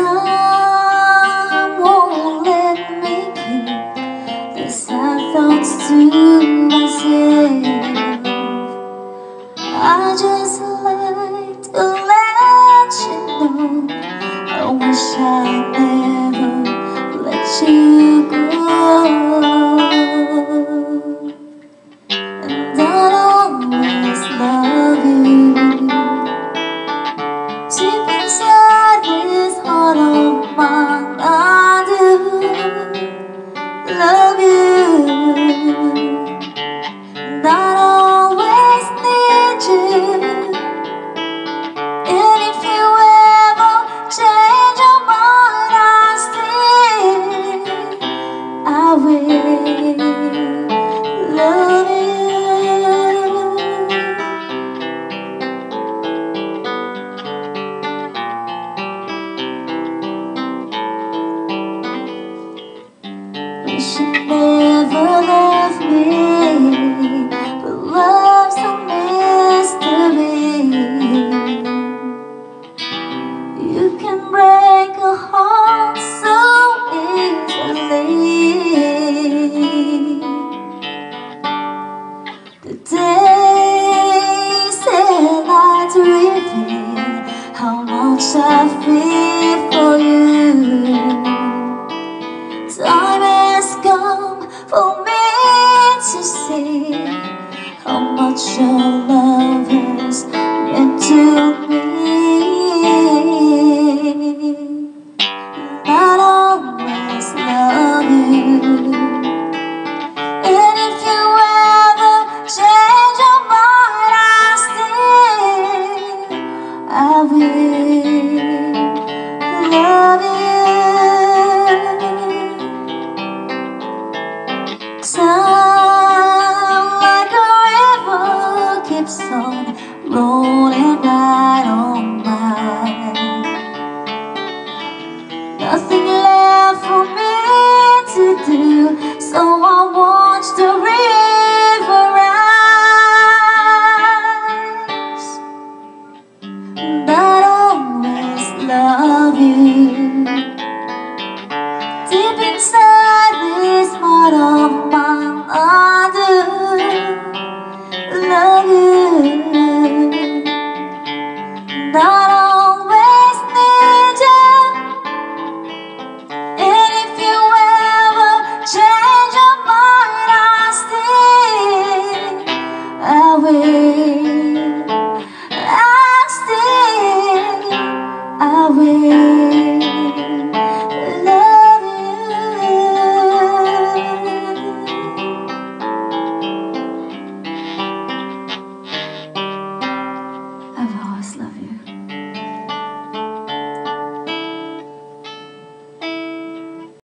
time won't let me keep the sad thoughts to myself. I just like to let you know I wish I never let you go. And I'll always love you. Deep inside this heart of mine, I do love you. And I'll always need you. And if you ever change your mind, I will love you. You should never love me, but love's a mystery. You can break a heart so easily. The days and nights reveal how much I feel for you. Time has come for me to see how much your love has meant to me. And I'll always love you. And if you ever change your mind, I will love you. Time like a river keeps on rolling right on by. Nothing left for me to do, so I watch the river rise. And I'll always love you. Deep inside this heart of mine, I do love you. And I'll always need you. And if you ever change your mind, I will